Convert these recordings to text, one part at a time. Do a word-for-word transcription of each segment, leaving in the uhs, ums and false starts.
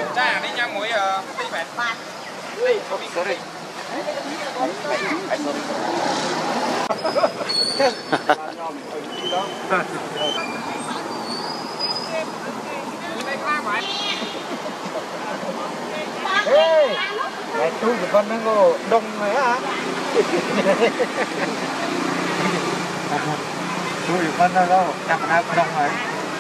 Cha đi nhang muối ở tí bẹt. Đi, sorry. Ê, mẹ tôi của con nó ngô đông này hả? Tôi của con nó đâu, chặt ra đông này.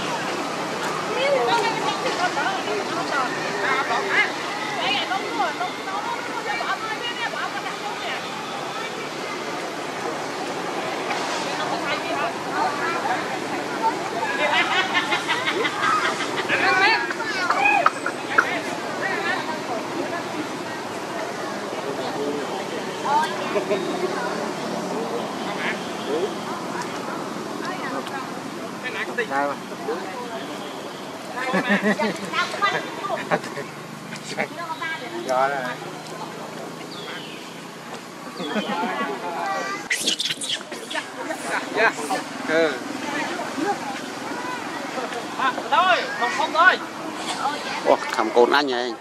Nào mà. Gió rồi. Dạ. Ừ. À, thôi, không không thôi. Ủa, thầm côn anh nhỉ.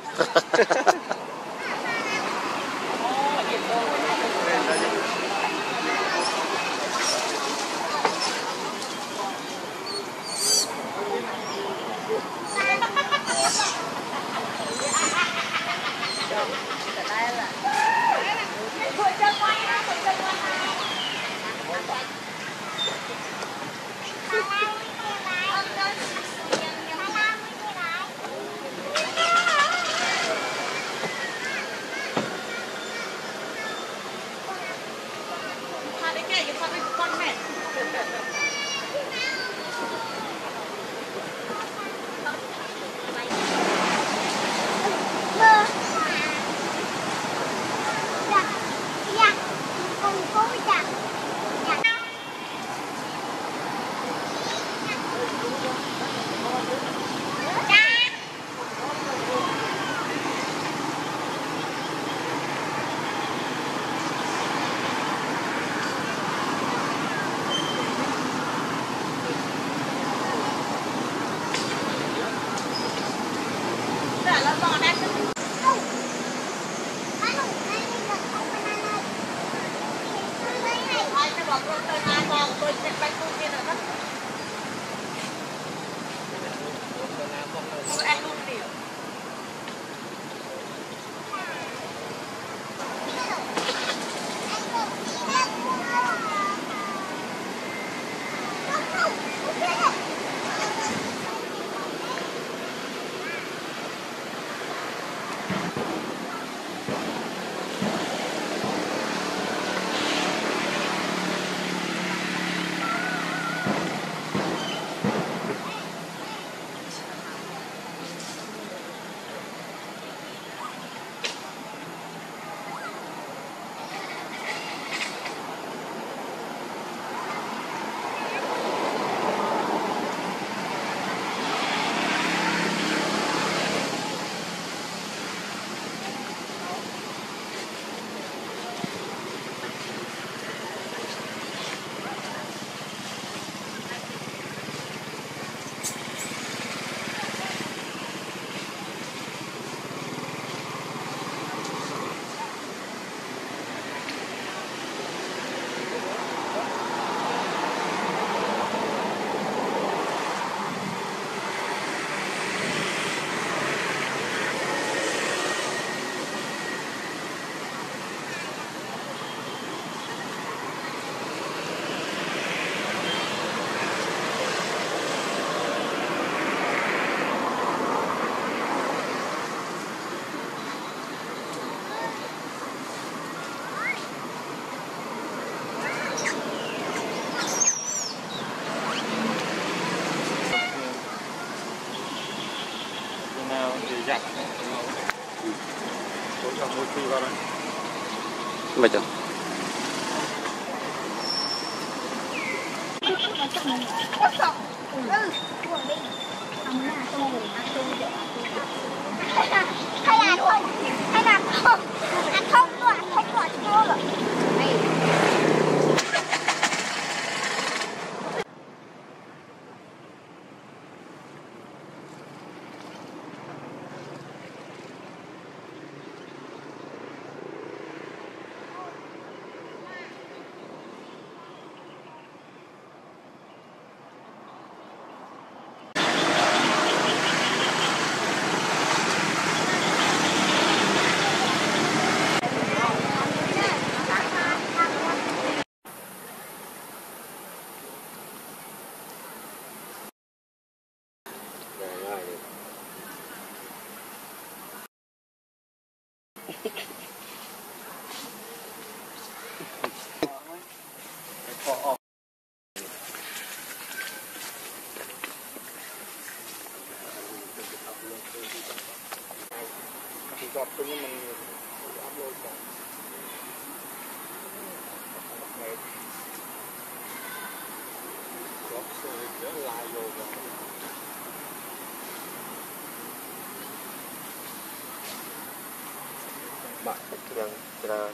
Dạ. Chỗ cho một phi vào đây. Vậy chứ. Hay là thôi, hay là không, ăn không nữa, ăn không nữa, chưa rồi. giọt tôi nhưng mình upload cả này giọt rồi nhớ lại rồi bạn đang đang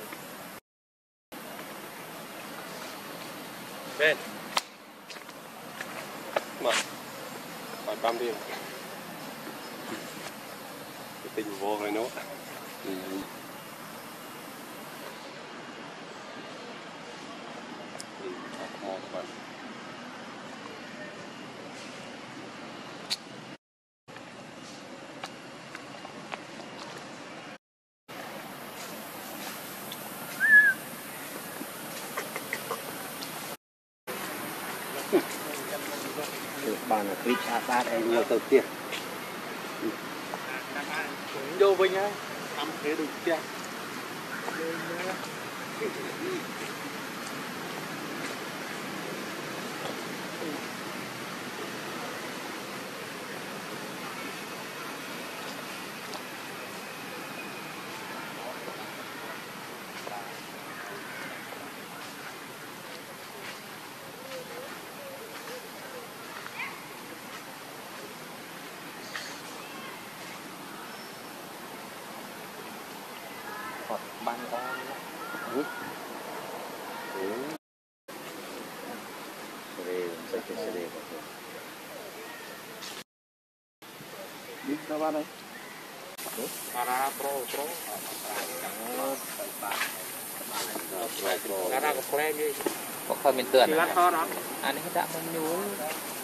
bên mà phải bám đi tình vô rồi nữa mò các bạn bàn là clip xa xa đây nhiều đầu tiên vô với nhá năm thế được chưa Phật ban con ừ. Ừ. Sere, sẽ cái sere đi ra ban đây para pro pro para có plan đi có khơi mình tưởng anh ấy đã mong nhú